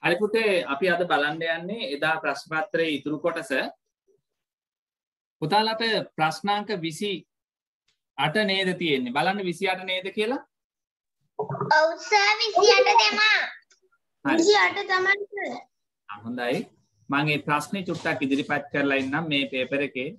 හරි පුතේ අපි අද බලන්න යන්නේ එදා ප්‍රශ්න පත්‍රයේ ඉතුරු කොටස. පුතාලට ප්‍රශ්නාංක 28 නේද තියෙන්නේ. බලන්න 28 නේද කියලා? ඔව් සර් 28 දෙමා. 28 තමයි. හොඳයි. මම මේ ප්‍රශ්නේ චුට්ටක් ඉදිරිපත් කරලා ඉන්නම් මේ පේපර් එකේ.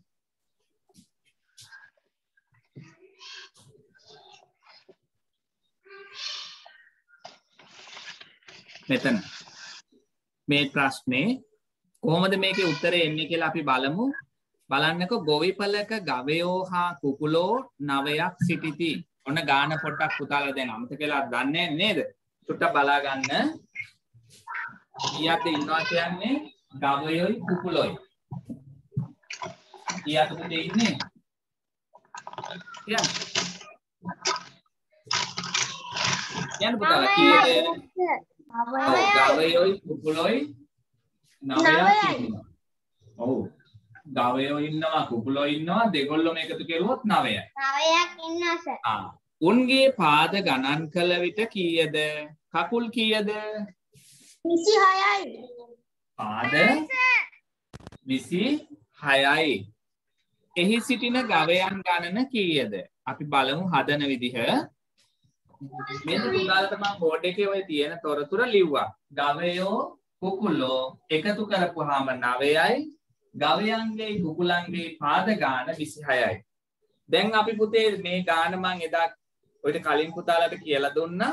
මෙතන මේ ප්‍රශ්නේ කොහොමද මේකේ උත්තරේ එන්නේ කියලා අපි බලමු. බලන්නකෝ ගොවිපලක ගවයෝ හා කුකුලෝ 9ක් සිටිති. ඔන්න ගාන පොට්ටක් පුතාලා දැන් අමතක වෙලා දන්නේ නේද? චුට්ටක් බලා ගන්න. කීයක්ද ඉන්නවා කියන්නේ ගවයෝයි කුකුලෝයි. කීයක්ද ඉන්නේ? කියන්න පුතාලා කීයද? ගවයෝයි කුකුලෝයි 9ක් ඉන්නවා. ඔව්. ගවයෝ ඉන්නවා කුකුලෝ ඉන්නවා දෙගොල්ලොම එකතු කෙරුවොත් 9යි. 9ක් ඉන්නවා සර්. උන්ගේ පාද ගණන් කළ විට කීයද? කකුල් කීයද? 26යි. පාද 26යි. එහි සිටින ගවයන් ගණන කීයද? අපි බලමු හදන විදිහ. මෙන්න පුතාලට මම බෝඩ් එකේ ඔය තියෙන තොරතුරු ලිව්වා. ගවයෝ කුකුලෝ එකතු කරපුවාම 9යි. ගවයන්ගේ කුකුලන්ගේ පාද ගාන 26යි. දැන් අපි පුතේ මේ ගාන මම එදා ඔයිට කලින් පුතාලට කියලා දුන්නා.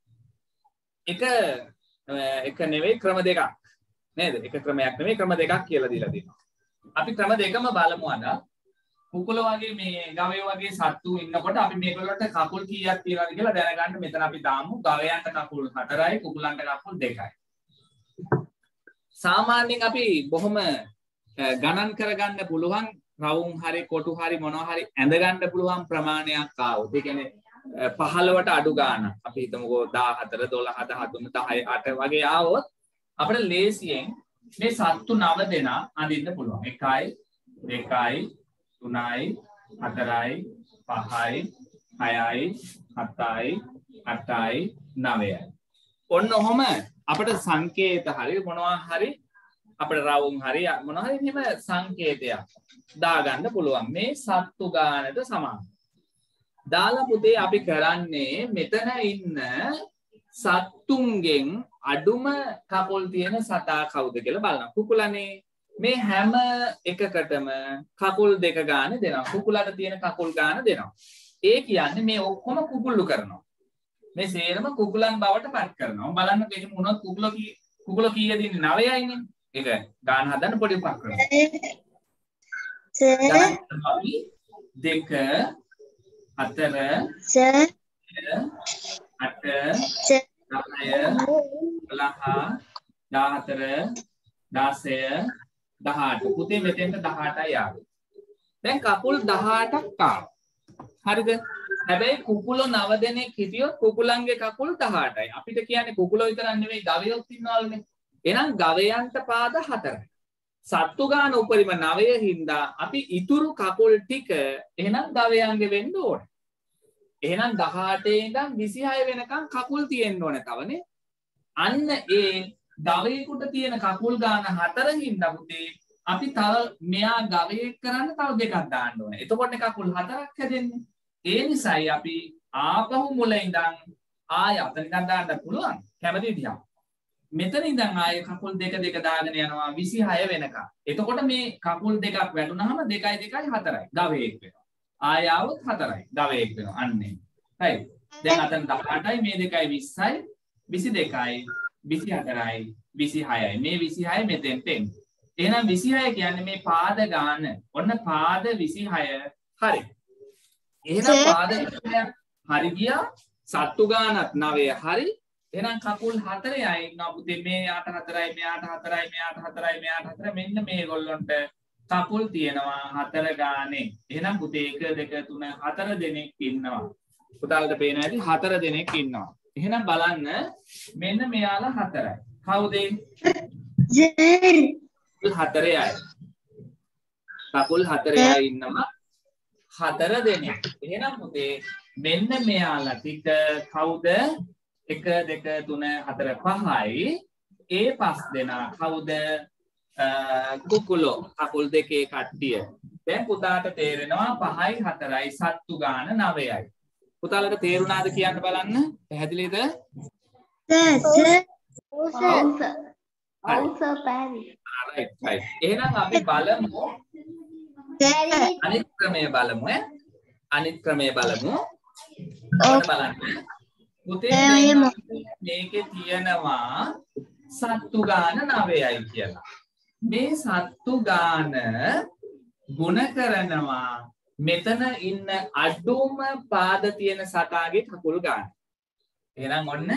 එක නෙවෙයි ක්‍රම දෙකක්. නේද? එක ක්‍රමයක් නෙවෙයි ක්‍රම දෙකක් කියලා දීලා දෙනවා. අපි ක්‍රම දෙකම බලමු අද. කුකුල වගේ මේ ගවයෝ වගේ සත්තු ඉන්නකොට අපි මේගොල්ලන්ට කකුල් කීයක් තියනවද කියලා දැනගන්න මෙතන අපි දාමු. ගවයන්ට කකුල් 4යි කුකුලන්ට කකුල් 2යි. සාමාන්‍යයෙන් අපි බොහොම ගණන් කරගන්න පුළුවන් රවුම් හරි කොටු හරි මොනවා හරි ඇඳ ගන්න පුළුවන් ප්‍රමාණයක් ආවොත් ඒ කියන්නේ 15ට අඩු ගාණක් අපි හිතමුකෝ 14 12 13 10 8 වගේ ආවොත් අපිට ලේසියෙන් මේ සත්තු 9 දෙනා අඳින්න පුළුවන් 1යි 2යි 3යි 4යි 5යි 6යි 7යි 8යි 9යි ඔන්න ඔහම අපිට සංකේත හරි මොනවා හරි අපිට රවුම් හරි මොනවා හරි එහෙම සංකේතයක් දාගන්න පුළුවන් මේ සත්තු ගානට සමාන. දාලා පුතේ අපි කරන්නේ මෙතන ඉන්න සත්තුන්ගෙන් අඩුම කකුල් තියෙන සතා කවුද කියලා බලනවා. කුකුලනේ මේ හැම එකකටම කකුල් 2 ගාන දෙනවා. කුකුලට තියෙන කකුල් ගාන දෙනවා. ඒ කියන්නේ මේ ඔක්කොම කුකුල්ලු කරනවා. මේ සේරම කුකුලන් බවට පත් කරනවා. බලන්න එහෙම වුණොත් කුකුල කීයද ඉන්නේ 9යිනේ. ඒක ගාන හදන්න පොඩි උපක්‍රමයක්. සර් 2 4 සර් 8 10 11 14 18 පුතේ මෙතෙන්ට 18යි ආවේ. දැන් කකුල් 18ක් ආවා. හරිද? හැබැයි කුකුලෝ 9 දෙනෙක් හිටියොත් කුකුලන්ගේ කකුල් 18යි. අපිට කියන්නේ කුකුලෝ විතරක් නෙවෙයි ගවයොත් ඉන්නවලුනේ. එහෙනම් ගවයන්ට පාද 4යි. සත්තු ගාන උපරිම 9 හින්දා අපි ඉතුරු කකුල් ටික එහෙනම් ගවයන්ගේ වෙන්න ඕනේ. එහෙනම් 18 ඉඳන් 26 වෙනකන් කකුල් තියෙන්න ඕනේ තවනේ. අන්න ඒ ගවයෙකුට තියෙන කකුල් ගාන 4 හින්දා පුතේ අපි තව මෙයා ගවයෙක් කරන්න තව දෙකක් දාන්න ඕනේ. එතකොටනේ කකුල් 4ක් හැදෙන්නේ. ඒ නිසායි අපි ආපහු මුල ඉඳන් ආය අතනින් දාන්න පුළුවන් කැමති විදිහට. මෙතන ඉඳන් ආයේ කකුල් 2 දාගෙන යනවා 26 වෙනකම්. එතකොට මේ කකුල් දෙකක් වැටුනහම 2 2 4යි. ගවයෙක් වෙනවා. ආය આવොත් 4යි. ගවයෙක් වෙනවා. අන්නේ. හරි. දැන් අතන 18යි මේ 2යි 20යි 22යි 24යි 26යි. මේ 26 මෙතෙන්ට එන්නේ. එහෙනම් 26 කියන්නේ මේ පාද ගාන. ඔන්න පාද 26 හරි. එහෙනම් පාද 26 හරි ගියා. සත්තු ගානත් 9 හරි. එහෙනම් කකුල් 4යි ඉන්නවා පුතේ මේ 8 4යි මෙයාට 4යි මෙයාට 4යි මෙයාට 4 මෙන්න මේගොල්ලන්ට කකුල් තියෙනවා 4 ගානේ. එහෙනම් පුතේ 1 2 3 4 දෙනෙක් ඉන්නවා. පුතාලට පේන ඇති 4 දෙනෙක් ඉන්නවා. එහෙනම් බලන්න මෙන්න මෙයාලා 4යි. කවුද? සර් 4යි. කකුල් 4යි ඉන්නවා 4 දෙනෙක්. එහෙනම් පුතේ මෙන්න මෙයාලා ටික කවුද? 1 2 3 4 5යි ඒ 5 දෙනා කවුද? කුකුලෝ කකුල් දෙකේ කට්ටිය. දැන් පුතාට තේරෙනවා 5යි 4යි සත්තු ගාන 9යි. පුතාලට තේරුණාද කියන්න බලන්න? පැහැදිලිද? right. එහෙනම් අපි බලමු අනිත් ක්‍රමය බලමු ඈ. අනිත් ක්‍රමය බලමු. බලන්න. පුතේ මේකේ තියෙනවා සත්තු ගාන 9යි කියලා. මේ සත්තු ගාන ගුණ කරනවා මෙතන ඉන්න අඩුම පාද තියෙන සතාගේ කකුල් ගාන. එහෙනම් ඔන්න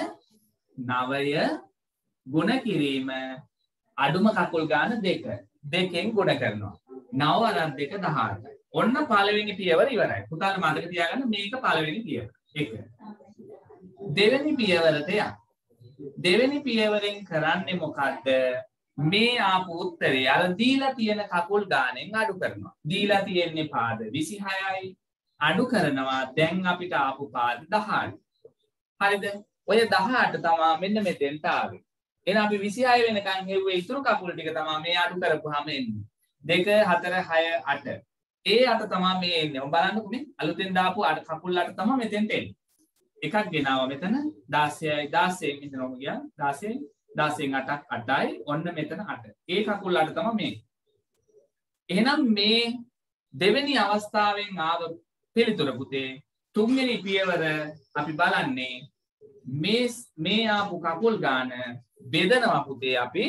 9 ගුණ කිරීම අඩුම කකුල් ගාන 2. දෙකෙන් ගුණ කරනවා. 9 + 2 18. ඔන්න පළවෙනි පියවර ඉවරයි. පුතාලා මතක තියාගන්න මේක පළවෙනි පියවර. 1. දෙවෙනි පියවරට යන්න. දෙවෙනි පියවරෙන් කරන්නේ මොකද්ද? මේ ආපු උත්තරේ අර දීලා තියෙන කකුල් ගානෙන් අඩු කරනවා. දීලා තියෙන්නේ පාද 26යි. අඩු කරනවා දැන් අපිට ආපු පාද 18. හරිද? ඔය 18 තමයි මෙන්න මෙතෙන්ට ආවේ. එහෙනම් අපි 26 වෙනකන් හෙව්වේ ඉතුරු කකුල් ටික තමයි මේ අඩු කරපුවාම එන්නේ. 2 4 6 8. ඒ 8 තමයි මේ එන්නේ. ඔබ බලන්නකෝ මේ අලුතෙන් දාපු කකුල් 8 තමයි මෙතෙන්ට එන්නේ. එකක් ගෙනාවා මෙතන 16යි 16න් මෙතනම ගියා 16න් 8ක් 8යි ඔන්න මෙතන 8. ඒ කකුල් 8 තමයි මේ. එහෙනම් මේ දෙවෙනි අවස්ථාවෙන් ආව පිළිතුර පුතේ තුන්වෙනි පියවර අපි බලන්නේ මේ ආපු කකුල් ගාන බෙදනවා පුතේ අපි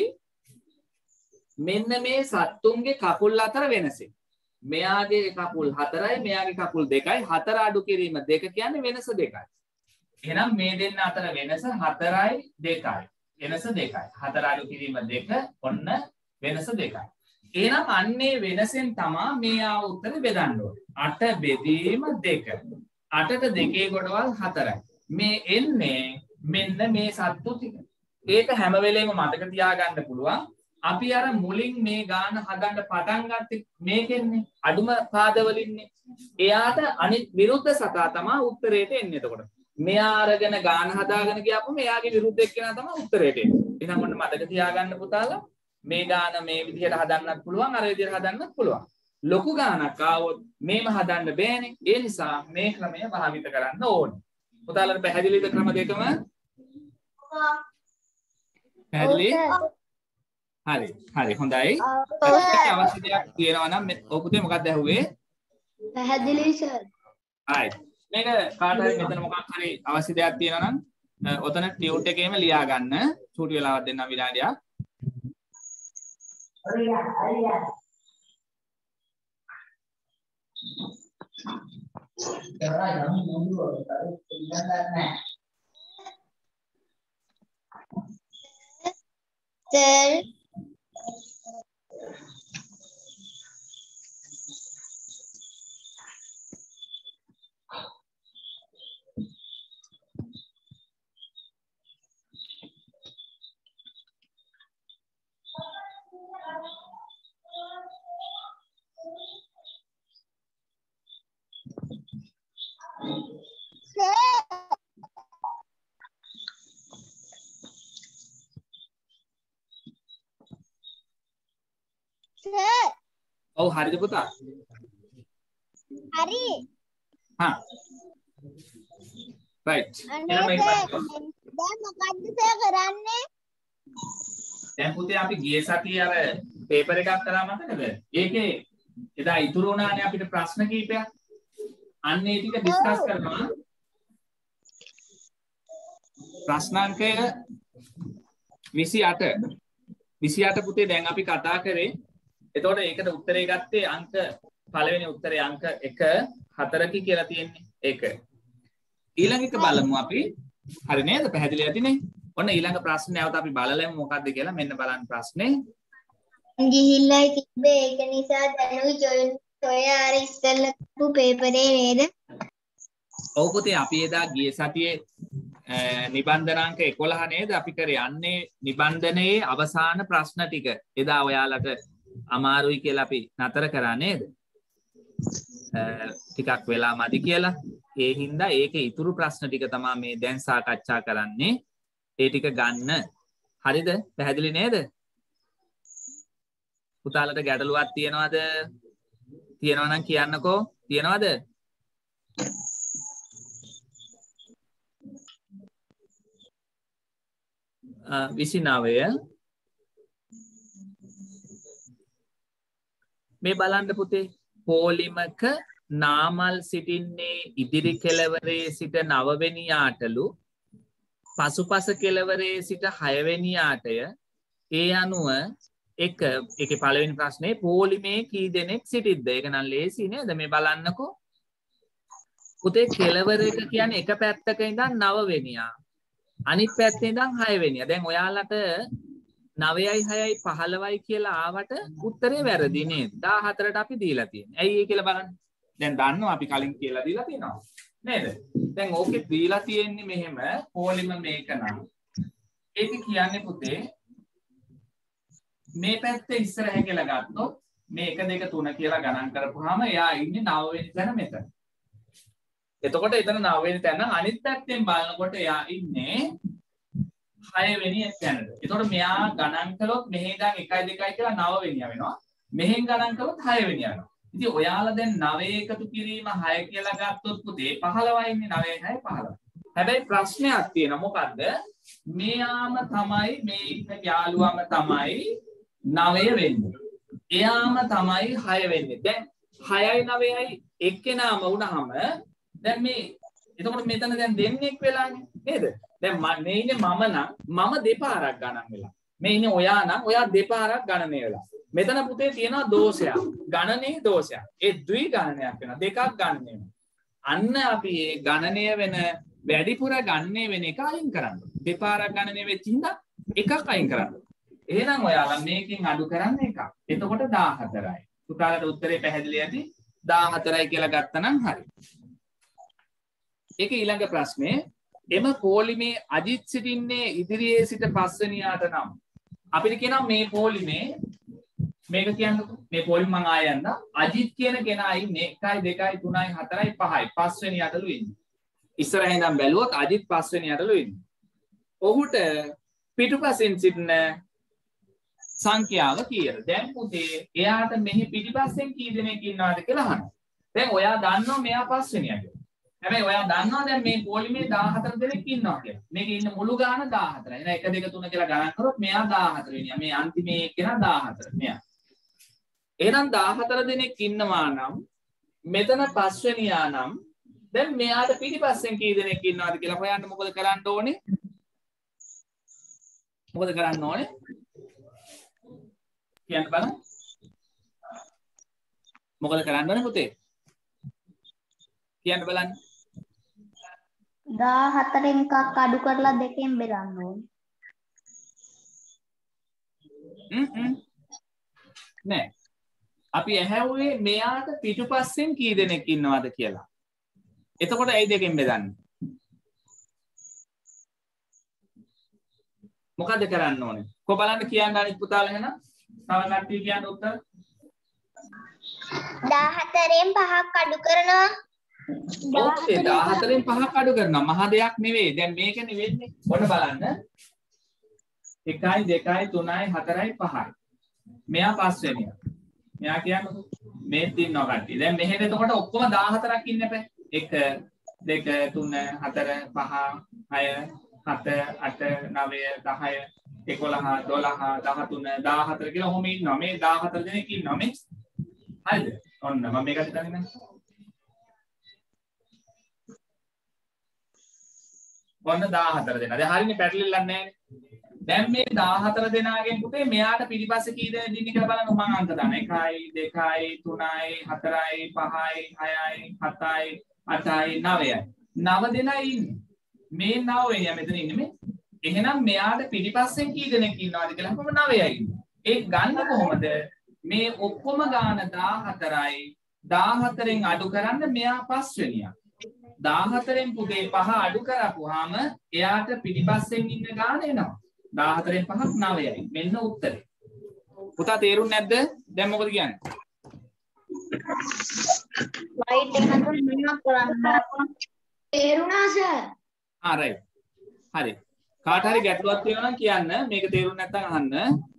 මෙන්න මේ සත්තුන්ගේ කකුල් අතර වෙනසෙන්. මෙයාගේ කකුල් 4යි මෙයාගේ කකුල් 2යි 4 අඩු කිරීම 2 කියන්නේ වෙනස 2යි. එහෙනම් මේ දෙන්න අතර වෙනස 4යි 2යි. වෙනස 2යි. 4 අඩු කිරීම 2 ඔන්න වෙනස 2යි. එහෙනම් අන්නේ වෙනසෙන් තමයි මේ ආව උත්තර බෙදන්න ඕනේ. 8 බෙදීම 2. 8ට 2 ගොඩවල් 4යි. මේ එන්නේ මෙන්න මේ සත්තු ටික. ඒක හැම වෙලේම මතක තියාගන්න පුළුවන්. අපි අර මුලින් මේ ගාන හදන්න පටන් ගත්තේ මේකෙන්නේ අඩුම පාදවලින්නේ. එයාට අනිත් විරුද්ධ සතා තමයි උත්තරේට එන්නේ එතකොට. මෙයා අරගෙන ගාන හදාගෙන ගියාපුවම එයාගේ විරුද්ධ එක්කෙනා තමයි උත්තරේට එන්නේ. එහෙනම් ඔන්න මතක තියාගන්න පුතාලා මේ ගාන මේ විදිහට හදන්නත් පුළුවන් අර විදිහට හදන්නත් පුළුවන්. ලොකු ගානක් ආවොත් මේම හදන්න බෑනේ. ඒ නිසා මේ ක්‍රමය භාවිත කරන්න ඕනේ. පුතාලට පැහැදිලිද ක්‍රම දෙකම? පැහැදිලි? හරි හොඳයි. අවශ්‍ය දෙයක් තියෙනවා නම් ඔය පුතේ මොකක්ද ඇහුවේ? පැහැදිලි සර්. right. මේක කාට හරි මෙතන මොකක් හරි අවශ්‍ය දෙයක් තියෙනවා නම් ඔතන ටියුට් එකේම ලියා ගන්න. චූටි වෙලාවක් දෙන්නම් විනාඩියක්. Sir. ඔව් හරිද පුතා? හරි. හා. right. දැන් මොකද්ද සර් කරන්නේ? දැන් පුතේ අපි ගිය සතියේ අර පේපර් එකක් කරා මතකද? ඒකේ එදා ඉතුරු වුණානේ අපිට ප්‍රශ්න කීපයක්. අන්න ඒ ටික ඩිස්කස් කරනවා. ප්‍රශ්නාංකය 28. 28 පුතේ දැන් අපි කතා කරේ. එතකොට ඒකට උත්තරේ ගත්තේ අංක පළවෙනි උත්තරේ අංක 1 4කි කියලා තියෙන්නේ. ඒක. ඊළඟ එක බලමු අපි. හරි නේද? පැහැදිලි ඇතිනේ. ඔන්න ඊළඟ ප්‍රශ්නේ නැවත අපි බලලමු මොකද්ද කියලා. මෙන්න බලන්න ප්‍රශ්නේ. ගිහිල්ලා තිබ්බේ ඒක නිසා දැනුයි ජොයින් ඔය අර ඉස්සෙල්ලපු පේපරේ නේද? ඔව් පුතේ අපි එදා ගිය සතියේ නිබන්ධනාංක 11 නේද අපි කරේ. අන්නේ නිබන්ධනයේ අවසාන ප්‍රශ්න ටික එදා ඔයාලට අමාරුයි කියලා අපි නතර කරා නේද? ටිකක් වෙලා මදි කියලා. ඒ හින්දා ඒකේ ඉතුරු ප්‍රශ්න ටික තමයි මේ දැන් සාකච්ඡා කරන්නේ. ඒ ටික ගන්න හරිද? පැහැදිලි නේද? පුතාලට ගැටලුවක් තියනවද? තියනවා නම් කියන්නකෝ. තියනවද? විසිනාවය මේ බලන්න පුතේ පෝලිමක නාමල් සිටින්නේ ඉදිරි කෙළවරේ සිට 9 වෙනියාටලු පසුපස කෙළවරේ සිට 6 වෙනියාටය ඒ අනුව එකේ පළවෙනි ප්‍රශ්නේ පෝලිමේ කී දෙනෙක් සිටිද්ද? ඒක නම් ලේසි නේද? මේ බලන්නකෝ පුතේ කෙළවරක කියන්නේ එක පැත්තක ඉඳන් 9 වෙනියා අනිත් පැත්තේ ඉඳන් 6 වෙනියා. දැන් ඔයාලට 9යි 6යි 15යි කියලා ආවට උත්තරේ වැරදි නේද? 14ට අපි දීලා තියෙන්නේ. ඇයි ඒ කියලා බලන්න. දැන් දන්නවා අපි කලින් කියලා දීලා තියෙනවා. නේද? දැන් ඕකේ දීලා තියෙන්නේ මෙහෙම පෝලිම මේක නම්. ඒක කියන්නේ පුතේ මේ පැත්තේ ඉස්සරහ කියලා ගත්තොත් මේ 1 2 3 කියලා ගණන් කරපුවාම එයා ඉන්නේ 9 වෙනි තැන මෙතන. එතකොට එතන 9 වෙනි තැන අනිත් පැත්තෙන් බලනකොට එයා ඉන්නේ 6 වෙනි තැනට. එතකොට මෙයා ගණන් කළොත් මෙහෙ ඉඳන් 1 2 කියලා 9 වෙනියා වෙනවා. මෙහෙන් ගණන් කළොත් 6 වෙනියා වෙනවා. ඉතින් ඔයාලා දැන් 9 එකතු කිරීම 6 කියලා ගත්තොත් පුතේ 15යි ඉන්නේ 9 6 15. හැබැයි ප්‍රශ්නයක් තියෙනවා මොකද්ද? මෙයාම තමයි මේ ඉන්න යාළුවාම තමයි 9 වෙන්නේ. එයාම තමයි 6 වෙන්නේ. දැන් 6යි 9යි එක්කෙනාම වුණාම දැන් මේ එතකොට මෙතන දැන් දෙන්නෙක් වෙලානේ නේද? දැන් මේ ඉන්නේ මම නම් මම දෙපාරක් ගණන් වෙලා. මේ ඉන්නේ ඔයා නම් ඔයා දෙපාරක් ගණනය වෙලා. මෙතන පුතේ තියෙනවා දෝෂයක්. ගණනේ දෝෂයක්. ඒ ද්වි ගණනයක් වෙනවා. දෙකක් ගණනය වෙනවා. අන්න අපි මේ ගණනය වෙන වැඩිපුර ගණනය වෙන එක අයින් කරන්න. දෙපාරක් ගණනය වෙච්ච හින්දා එකක් අයින් කරන්න. එහෙනම් ඔයාලා මේකෙන් අඩු කරන්න එකක්. එතකොට 14යි. පුතාලට උත්තරේ පැහැදිලි ඇති 14යි කියලා ගත්තනම් හරි. ඒක ඊළඟ ප්‍රශ්නේ එම පෝලිමේ අජිත් සිටින්නේ ඉදිරියේ සිට පස්වෙනියාට නම් අපිට කියනවා මේ පෝලිමේ මේක කියන්නකෝ මේ පෝලිම මම ආයෙ යන්න අජිත් කියන කෙනා ඉන්නේ 1 2 3 4 5යි පස්වෙනියටලු ඉන්නේ ඉස්සරහින් ඉඳන් බැලුවොත් අජිත් පස්වෙනියටලු ඉන්නේ ඔහුට පිටුපසින් සිටින සංඛ්‍යාව කීයද දැන් පුතේ එයාට මෙහි පිටිපස්සෙන් කී දෙනෙක් ඉන්නවද කියලා අහනවා දැන් ඔයා දන්නවා මෙයා පස්වෙනියට හැබැයි ඔයා දන්නවා දැන් මේ පොලිමේ 14 දෙනෙක් ඉන්නවා කියලා. මේකේ ඉන්න මුළු ගාන 14. එහෙනම් 1 2 3 කියලා ගණන් කරොත් මෙයා 14 වෙනියා. මේ අන්තිමේ එක්කෙනා 14. මෙයා. එහෙනම් 14 දෙනෙක් ඉන්නවා නම් මෙතන 5 වෙනියා නම් දැන් මෙයාට පිටිපස්සෙන් කී දෙනෙක් ඉන්නවද කියලා හොයන්න මොකද කරන්න ඕනේ? මොකද කරන්න ඕනේ? කියන්න බලන්න. මොකද කරන්න ඕනේ පුතේ? කියන්න බලන්න. 14න් එකක් අඩු කරලා දෙකෙන් බෙදන්න ඕනේ. නෑ. අපි ඇහැව්වේ මෙයාට පිටුපස්සෙන් කී දෙනෙක් ඉන්නවද කියලා. එතකොට ඇයි දෙකෙන් බෙදන්නේ? මොකද කරන්න ඕනේ? කො බලන්න කියන්න අනිත් පුතාලා එහෙනම්. තව කට්ටිය කියන්න උත්තර. 14න් 5ක් අඩු කරනවා. 14න් 5ක් අඩු කරනවා. මහා දෙයක් නෙවෙයි. දැන් මේකනේ වෙන්නේ. ඔන්න බලන්න. 1යි 2යි 3යි 4යි 5යි. මෙයා 5 වෙනියා. මෙයා කියන්නේ මේත් ඉන්නවා කට්ටිය. දැන් මෙහෙට එතකොට ඔක්කොම 14ක් ඉන්න එපා. 1 2 3 4 5 6 7 8 9 10 11 12 13 14 කියලා ඔහොම ඉන්නවා. මේ 14 දෙනෙක් ඉන්නවා මේ. හරිද? ඔන්න මම මේකට හිතන්නේ නැහැ. ඔන්න 14 දෙනා. දැන් හරියනේ පැටලෙල්ලක් නැහැ. දැන් මේ 14 දෙනාගෙන් පුතේ මෙයාට පිටිපස්සේ කී දෙනෙක් ඉන්නේ කියලා බලන්න මම අංක දාන 1යි 2යි 3යි 4යි 5යි 6යි 7යි 8යි 9යි 9 දෙනා ඉන්නේ. මේ 9 වෙනියා මෙතන ඉන්නේ මේ. එහෙනම් මෙයාට පිටිපස්සෙන් කී දෙනෙක් ඉන්නවද කියලා කොහොම 9යි ඉන්නේ. ඒ ගන්න කොහොමද? මේ ඔක්කොම ගාන 14යි 14න් අඩු කරන්න මෙයා 5 වෙනියා. 14න් පුතේ 5 අඩු කරපුවාම එයාට පිටිපස්සෙන් ඉන්න ගාන එනවා. 14න් 5ක් 9යි. මෙන්න උත්තරේ. පුතා තේරුන්නේ නැද්ද? දැන් මොකද කියන්නේ? ස්ලයිඩ් එක නතර කරන්න. තේරුණා සර්. රයිට්. හරි. කාට හරි ගැටලුවක් තියෙනවා නම් කියන්න. මේක තේරුම් නැත්නම් අහන්න.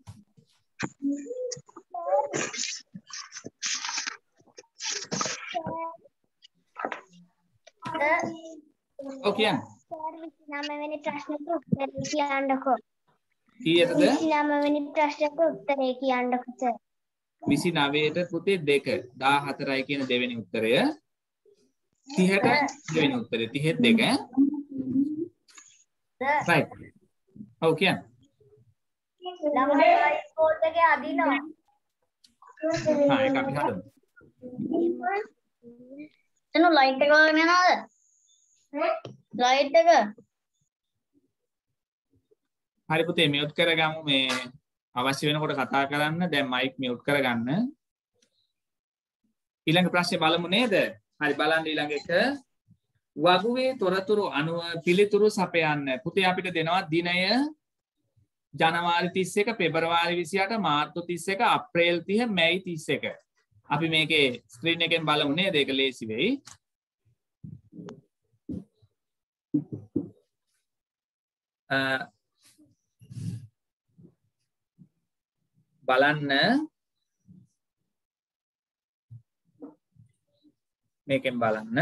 ඔව් කියන්න. සර් 29 වෙනි ප්‍රශ්නෙට උත්තරේ කියන්නකෝ. කීයටද? 29 වෙනි ප්‍රශ්නෙට උත්තරේ කියන්නකෝ සර්. 29ට පුතේ 2 14යි කියන දෙවෙනි උත්තරය 30ට දෙවෙනි උත්තරය 32 right ඔව් කියන්න ළමයි ස්පෝර්ට් එකේ අදිනවා ඒක අපි හදමු එන ලයිට් එක වගේ නේද ලයිට් එක හරි පුතේ මියුට් කරගමු මේ අවශ්‍ය වෙනකොට කතා කරන්න දැන් මයික් මියුට් කරගන්න ඊළඟ ප්‍රශ්නේ බලමු නේද හරි බලන්න ඊළඟ එක වගුවේ තොරතුරු අනුව පිළිතුරු සපයන්න පුතේ අපිට දෙනවා දිනය ජනවාරි 31 පෙබරවාරි 28 මාර්තු 31 අප්‍රේල් 30 මැයි 31 අපි මේකේ ස්ක්‍රීන් එකෙන් බලමු නේද ඒක ලේසි වෙයි බලන්න මේකෙන් බලන්න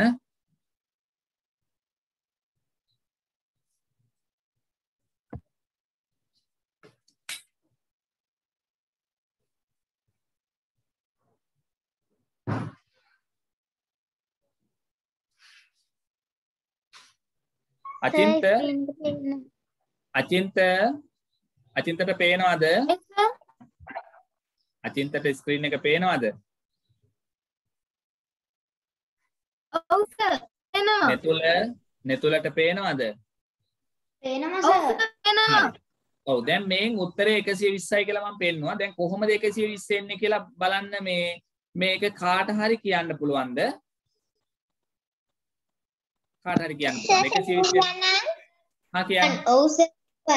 අචින්තට පේනවද අචින්තට ස්ක්‍රීන් එක පේනවද ඔව් සර් පේනවා නෙතුලට පේනවද පේනවා සර් පේනවා ඔව් දැන් මේන් උත්තරේ 120යි කියලා මම පෙන්නනවා දැන් කොහොමද 120 එන්නේ කියලා බලන්න මේක කාට හරි කියන්න පුළුවන්ද කාට හරි කියන්න පුළුවන්ද 120 හා කියන්න ඔව් සර්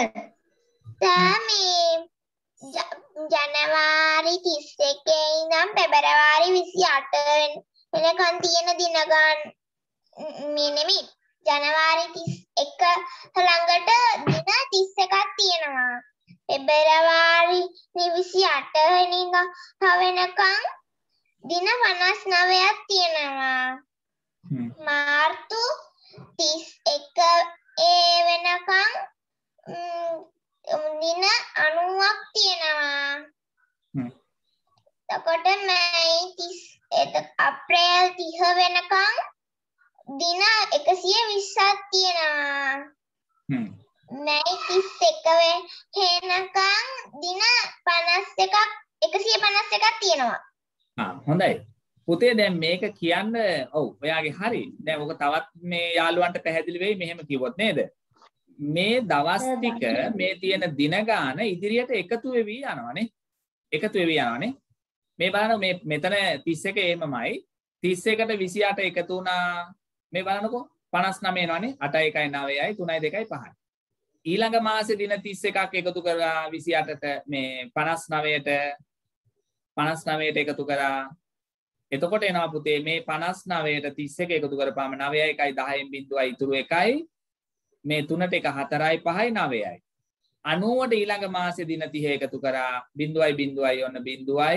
ජනවාරි 31 ඉඳන් පෙබරවාරි 28 වෙනකන් තියෙන දින ගන්න මේ නෙමෙයි ජනවාරි 31 ළඟට දින 31ක් තියෙනවා පෙබරවාරි 28 වෙනිදා වෙනකන් දින 59ක් තියෙනවා මාර්තු 31 වෙනකන් දින 90ක් තියෙනවා. එතකොට මැයි 30 අප්‍රේල් 30 වෙනකන් දින 120ක් තියෙනවා. මැයි 31 වෙනකන් දින 51ක් 151ක් තියෙනවා. හොඳයි. පුතේ දැන් මේක කියන්න ඔව් ඔයාගේ හරි. දැන් ඔක තවත් මේ යාළුවන්ට පැහැදිලි වෙයි මෙහෙම කිව්වොත් නේද? මේ දවස් ටික මේ තියෙන දින ගාන ඉදිරියට එකතු වෙවි යනවානේ එකතු වෙවි යනවානේ මේ බලන්න මේ මෙතන 31 එහෙමමයි 31ට 28 එකතු වුණා මේ බලන්නකෝ 59 එනවානේ 8 1යි 9යි 3යි 2යි 5යි ඊළඟ මාසේ දින 31ක් එකතු කරා 28ට මේ 59ට එකතු කරා එතකොට එනවා පුතේ මේ 59ට 31 එකතු කරපුවාම 9යි 1යි 10න් බිඳුවයි ඉතුරු 1යි මේ 3ට 1 4යි 5යි 9යි 90ට ඊළඟ මාසේ දින 30 එකතු කරා 0.0යි ඔන්න 0යි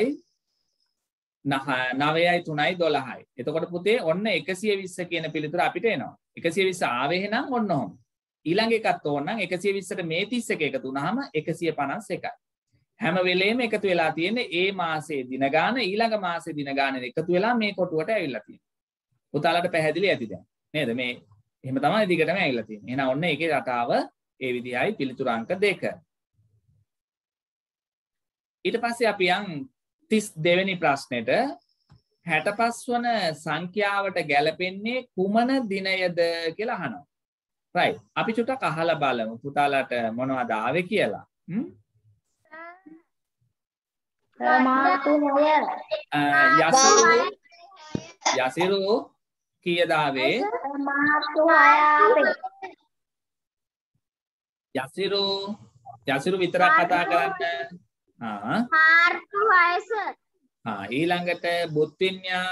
9යි 3යි 12යි එතකොට පුතේ ඔන්න 120 කියන පිළිතුර අපිට එනවා 120 ආවේ එහෙනම් ඔන්න ඔහොම ඊළඟ එකත් ඕනනම් 120ට මේ 31 එකතු වුනහම 151යි හැම වෙලේම එකතු වෙලා තියෙන්නේ ඒ මාසේ දින ගාන ඊළඟ මාසේ දින ගාන එකතු වෙලා මේ කොටුවට ඇවිල්ලා තියෙනවා පුතාලට පැහැදිලි ඇති දැන් නේද මේ එහෙම තමයි දිගටම ඇවිල්ලා තියෙන්නේ. එහෙනම් ඔන්න ඒකේ රටාව ඒ විදිහයි පිළිතුරු අංක 2. ඊට පස්සේ අපි යන් 32 වෙනි ප්‍රශ්නෙට 65 වන සංඛ්‍යාවට ගැලපෙන්නේ කුමන දිනයද කියලා අහනවා. right. අපි චුට්ටක් අහලා බලමු පුතාලාට මොනවද ආවේ කියලා. මාර්තු 9 යසිරු කීයද ආවේ? මාර්තු 6 ආවේ. යසිරු විතරක් කතා කරන්න. මාර්තු 6 සර්. ඊළඟට බුත්වින්යා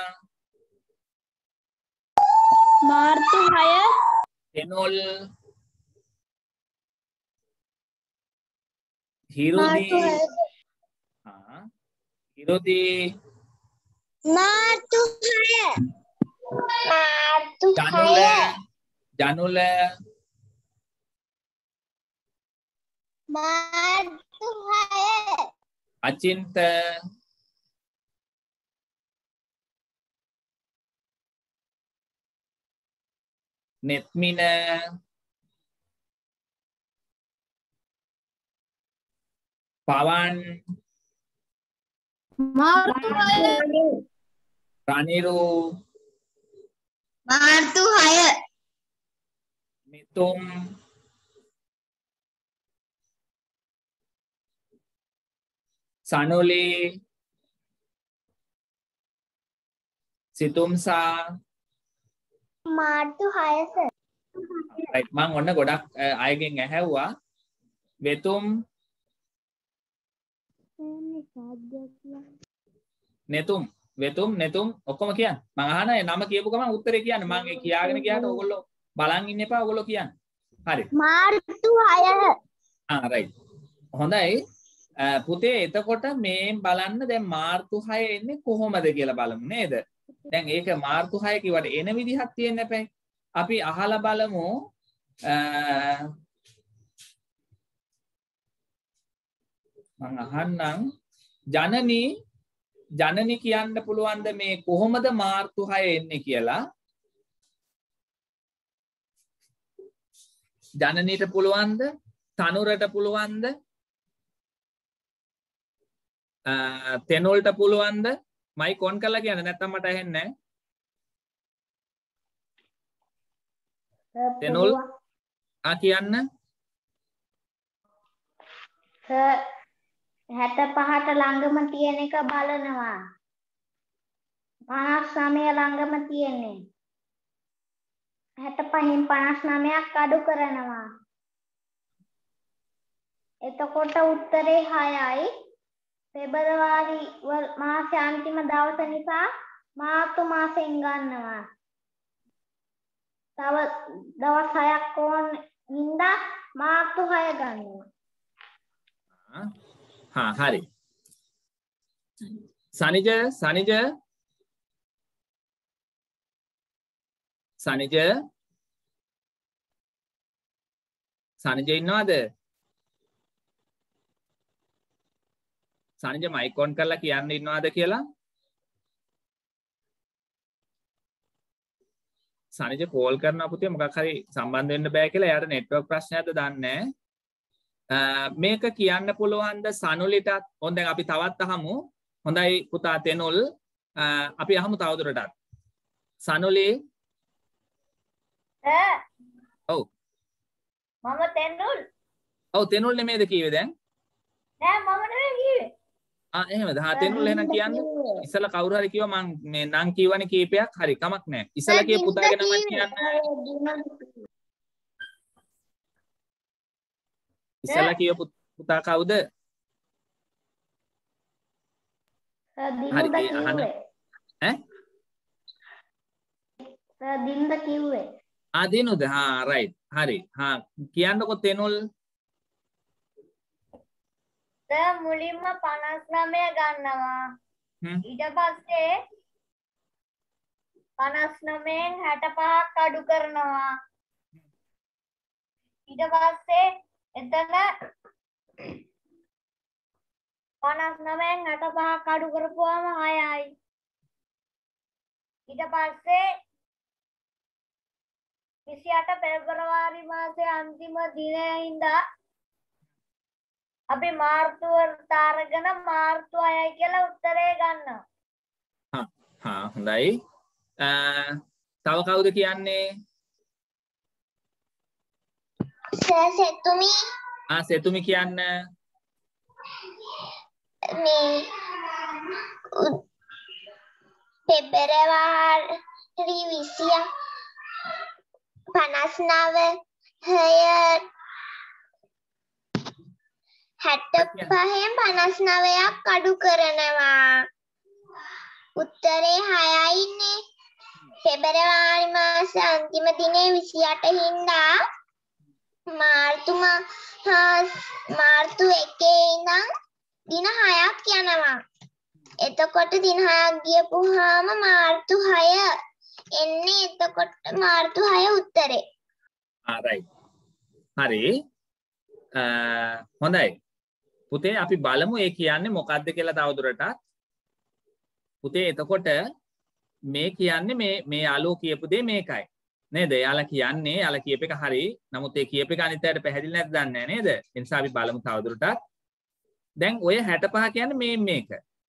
මාර්තු 6 එනොල් හිරුදී හිරුදී මාර්තු 6 ජනුල මාර්තු 6 අචින්ත නෙත්මින පවන් මාර්තු 6 රනිරු මාර්තු 6 මිතුම් සනුලි සිතුම්සා මාර්තු 6 සර් right මම ඔන්න ගොඩක් අයගෙන් ඇහැව්වා වෙතුම් නෙතුම් වෙතුම් නෙතුම් ඔක්කොම කියන්න මම අහන නම කියපු ගමන් උත්තරේ කියන්න මම ඒ කියාගෙන ගියාට ඕගොල්ලෝ බලන් ඉන්න එපා ඕගොල්ලෝ කියන්න හරි මාර්තු 6 right හොඳයි පුතේ එතකොට මේ බලන්න දැන් මාර්තු 6 එන්නේ කොහොමද කියලා බලමු නේද දැන් ඒක මාර්තු 6 කිව්වට එන විදිහක් තියෙන්න එපා අපි අහලා බලමු මම අහන්නම් ජනනි කියන්න පුළුවන්ද මේ කොහොමද මාර්තු 6 එන්නේ කියලා ජනනිට පුළුවන්ද තනුරට පුළුවන්ද තෙනුල්ට පුළුවන්ද මයික් ඔන් කරලා කියන්න නැත්නම් මට ඇහෙන්නේ නැහැ තෙනුල් කියන්න 65ට ළඟම තියෙන එක බලනවා 59 ළඟම තියෙන්නේ 65න් 59ක් අඩු කරනවා එතකොට උත්තරේ 6යි පෙබරවාරි මාසේ අන්තිම දවස නිසා මාර්තු මාසෙන් ගන්නවා තව දවස් 6ක් ඕන හින්දා මාර්තු 6 ගන්නවා හරි සනිජ ඉන්නවද සනිජ මයික් ඔන් කරලා කියන්න ඉන්නවද කියලා සනිජ කෝල් කරනවා පුතේ මොකක් හරි සම්බන්ධ වෙන්න බෑ කියලා එයාට නෙට්වර්ක් ප්‍රශ්නයක්ද දන්නේ මේක කියන්න පුළුවන්ද සනුලිටත් හොඳ දැන් අපි තවත් අහමු හොඳයි පුතා තෙනුල් අපි අහමු තවදුරටත් සනුලි ඔව් මම තෙනුල් ඔව් තෙනුල් නෙමෙයිද කිව්වේ දැන් නෑ මම නෙමෙයි කිව්වේ එහෙමද තෙනුල් එහෙනම් කියන්න ඉස්සලා කවුරු හරි කිව්වා මං මේ නම් කියවනේ කීපයක් හරි කමක් නෑ ඉස්සලා කිය පුතාගේ නම කියන්න ඉස්සලා කිය පුතා කවුද දිනුද කිව්වේ දිනුද කිව්වේ දිනුද රයිට් හරි කියන්නකො තෙනුල් මුලින්ම 59 ගන්නවා ඊට පස්සේ 59න් 65ක් අඩු කරනවා ඊට පස්සේ එතන 59න් 65ක් අඩු කරපුවාම 6යි ඊට පස්සේ 28 පෙබරවාරි මාසේ අන්තිම දිනයින්දා අපි මාර්තු වලට අරගෙන මාර්තු 6යි කියලා උත්තරේ ගන්නවා. හොඳයි. තව කවුද කියන්නේ? සෙතුමි. සෙතුමි කියන්න. මේ පෙබරවාරි 59 65න් 59ක් අඩු කරනවා. උත්තරේ 6යිනේ. පෙබරවාරි මාසේ අන්තිම දිනේ 28 හින්දා මාර්තු 1 ඉඳන් දින 6ක් යනවා. එතකොට දින 6ක් ගියපුවාම මාර්තු 6 එන්නේ. එතකොට මාර්තු 6 උත්තරේ. right. හරි. හොඳයි. පුතේ අපි බලමු ඒ කියන්නේ මොකක්ද කියලා තවදුරටත්. පුතේ එතකොට මේ කියන්නේ මේ යාළුවෝ කියපු දේ මේකයි. නේද? යාළුවා කියන්නේ යාළුවා කියප එක හරි. නමුත් ඒ කියප එක අනිත් අයට පැහැදිලි නැද්ද දන්නේ නැහැ නේද? ඒ නිසා අපි බලමු තවදුරටත්. දැන් ඔය 65 කියන්නේ මේක.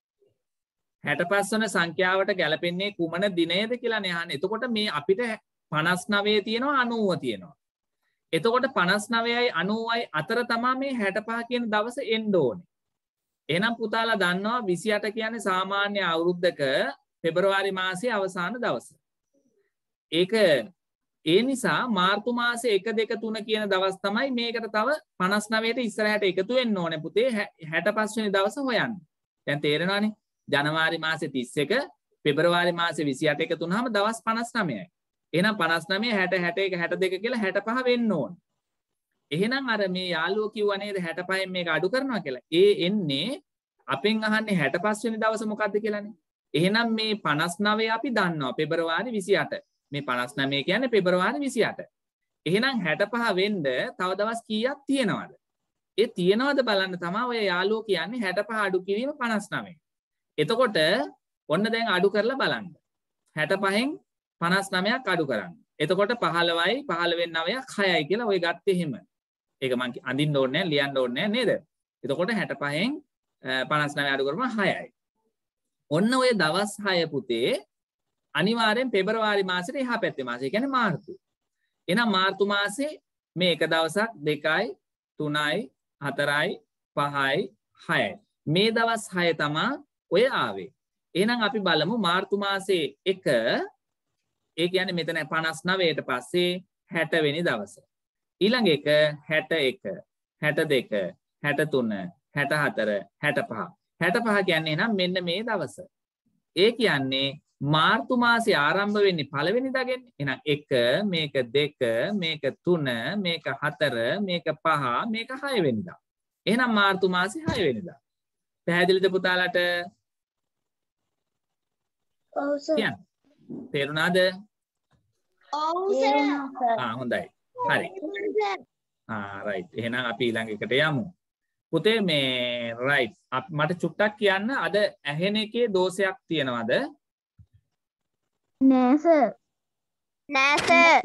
65 වන සංඛ්‍යාවට ගැලපෙන්නේ කුමන දිනයද කියලා නේ අහන්නේ. එතකොට මේ අපිට 59 තියෙනවා 90 තියෙනවා. එතකොට 59යි 90යි අතර තමයි මේ 65 කියන දවස එන්න ඕනේ. එහෙනම් පුතාලා දන්නවා 28 කියන්නේ සාමාන්‍ය අවුරුද්දක පෙබරවාරි මාසයේ අවසාන දවස. ඒක ඒ නිසා මාර්තු මාසේ 1 2 3 කියන දවස් තමයි මේකට තව 59ට ඉස්සරහට එකතු වෙන්න ඕනේ පුතේ 65 වෙනි දවස හොයන්න. දැන් තේරෙනවනේ ජනවාරි මාසේ 31 පෙබරවාරි මාසේ 28 එකතු වුනහම දවස් 59යි. එහෙනම් 59 60 61 62 කියලා 65 වෙන්න ඕන. එහෙනම් අර මේ යාළුවෝ කිව්වා නේද 65න් මේක අඩු කරනවා කියලා. ඒ එන්නේ අපෙන් අහන්නේ 65 වෙනි දවස මොකද්ද කියලානේ. එහෙනම් මේ 59 අපි දන්නවා පෙබරවාරි 28. මේ 59 කියන්නේ පෙබරවාරි 28. එහෙනම් 65 වෙන්න තව දවස් කීයක් තියෙනවද? ඒ තියෙනවද බලන්න තමයි ඔය යාළුවෝ කියන්නේ 65 අඩු කිරීම 59. එතකොට ඔන්න දැන් අඩු කරලා බලන්න. 65න් 59ක් අඩු කරන්න. එතකොට 15යි 15 9ක් 6යි කියලා ඔය ගත්තේ එහෙම. ඒක මං අඳින්න ඕනේ නැහැ, ලියන්න ඕනේ නැහැ නේද? එතකොට 65න් 59 අඩු කරපුවම 6යි. ඔන්න ඔය දවස් 6 පුතේ අනිවාර්යෙන් පෙබරවාරි මාසෙට එහා පැත්තේ මාසෙ. ඒ කියන්නේ මාර්තු. එහෙනම් මාර්තු මාසේ මේ එක දවසක් 2යි 3යි 4යි 5යි 6යි. මේ දවස් 6 තමයි ඔය ආවේ. එහෙනම් අපි බලමු මාර්තු මාසේ 1 ඒ කියන්නේ මෙතන 59ට පස්සේ 60 වෙනි දවස. ඊළඟ එක 61 62 63 64 65. 65 කියන්නේ එහෙනම් මෙන්න මේ දවස. ඒ කියන්නේ මාර්තු මාසේ ආරම්භ වෙන්නේ පළවෙනිදාගෙන්. එහෙනම් 1 මේක 2 මේක 3 මේක 4 මේක 5 මේක 6 වෙනිදා. එහෙනම් මාර්තු මාසේ 6 වෙනිදා. පැහැදිලිද පුතාලට? ඔව් සර්. තේරුණාද? ඔව් සර්. හොඳයි. හරි. රයිට්. එහෙනම් අපි ඊළඟ එකට යමු. පුතේ මේ රයිට්. මට චුට්ටක් කියන්න අද ඇහෙන එකේ දෝෂයක් තියනවද? නෑ සර්. නෑ සර්.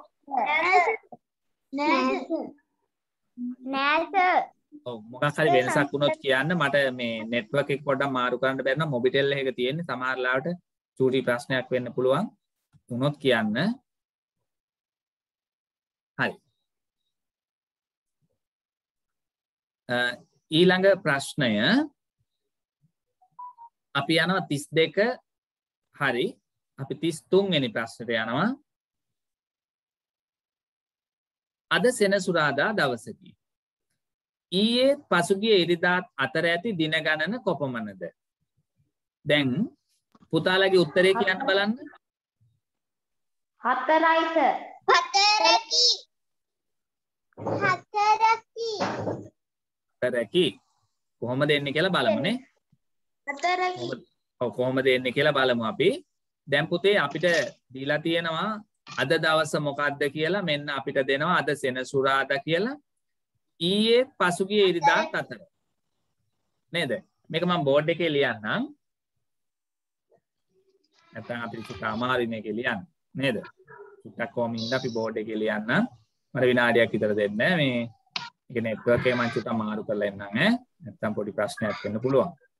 නෑ සර්. නෑ සර්. ඔව් මොකක් හරි වෙනසක් වුණොත් කියන්න. මට මේ නෙට්වර්ක් එක පොඩ්ඩක් මාරු කරන්න බැරි නම් මොබිටෙල් එක තියෙන්නේ සමහර ලාවට චූටි ප්‍රශ්නයක් වෙන්න පුළුවන්. වුණොත් කියන්න. හරි. ඊළඟ ප්‍රශ්නය අපි යනවා 32 හරි අපි 33 වෙනි ප්‍රශ්නට යනවා. අද සෙනසුරාදා දවසකි. ඊයේ පසුගිය ඉරිදාත් අතර ඇති දින ගණන කොපමණද? දැන් පුතාලගේ උත්තරේ කියන්න බලන්න. 4යි සර්. 4කි. 4කි. කොහොමද එන්නේ කියලා බලමුනේ. 4කි. ඔව් කොහොමද එන්නේ කියලා බලමු අපි. දැන් පුතේ අපිට දීලා තියෙනවා අද දවස මොකක්ද කියලා. මෙන්න අපිට දෙනවා අද සෙනසුරාදා කියලා. ඊයේ පසුගිය ඉරිදාත් අතර. නේද? මේක මම බෝඩ් එකේ ලියන්නම්. නැත්නම් අපිට චුට්ටක් අමාරුයි මේකේ ලියන්න. නේද? චුට්ටක් කොමින්ද අපි බෝඩ් එකේ ලියන්නම්. මට විනාඩියක් විතර දෙන්න. මේ ඒක නෙට්වර්ක් එක මම චුට්ටක් මාරු කරලා එන්නම් ඈ. නැත්නම් පොඩි ප්‍රශ්නයක් වෙන්න පුළුවන්.